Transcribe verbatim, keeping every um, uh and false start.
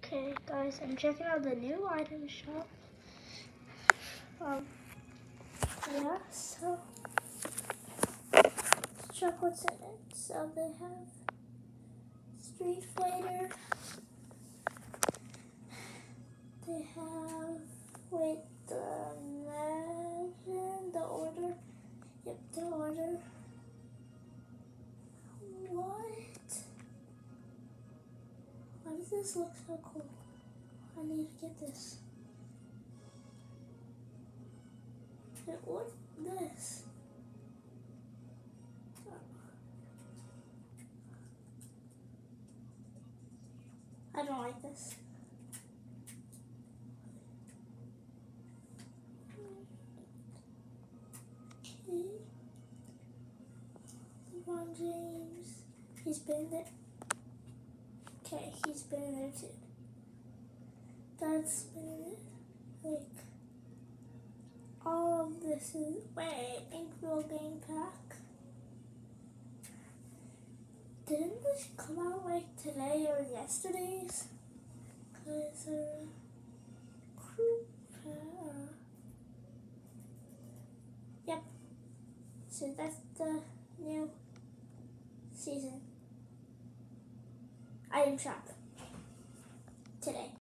Okay, guys, I'm checking out the new item shop. Um, yeah, so let's check what's in it. So they have Street Fighter. They have, wait, the Imagine, the Order. Yep, the Order. What? Why does this look so cool? I need to get this. Wait, what's this? I don't like this. Okay. Lebron James. He's been there. Okay, he's been there too. That's been it. Like, all of this is, wait, Inkville game pack. Didn't this come out like today or yesterday's? Cause uh, crew pack. Yep. So that's the new season item shop today.